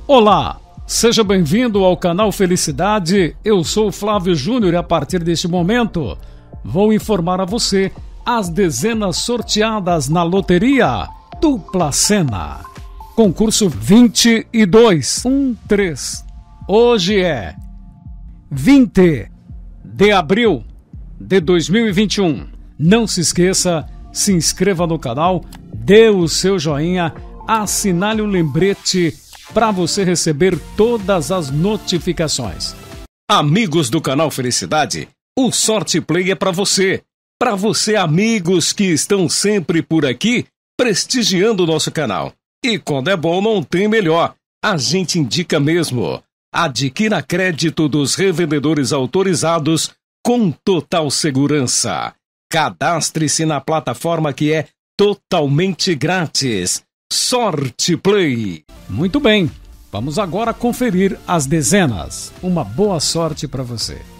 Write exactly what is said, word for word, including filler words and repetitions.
Olá, seja bem-vindo ao canal Felicidade. Eu sou o Flávio Júnior e a partir deste momento vou informar a você as dezenas sorteadas na loteria Dupla Sena. Concurso vinte e dois, um, três. Hoje é vinte de abril de dois mil e vinte e um. Não se esqueça, se inscreva no canal, dê o seu joinha, assinale o lembrete para você receber todas as notificações. Amigos do canal Felicidade, o Sorte Play é para você. Para você, amigos que estão sempre por aqui, prestigiando o nosso canal. E quando é bom, não tem melhor. A gente indica mesmo. Adquira crédito dos revendedores autorizados com total segurança. Cadastre-se na plataforma que é totalmente grátis. Sorte Play. Muito bem, vamos agora conferir as dezenas. Uma boa sorte para você.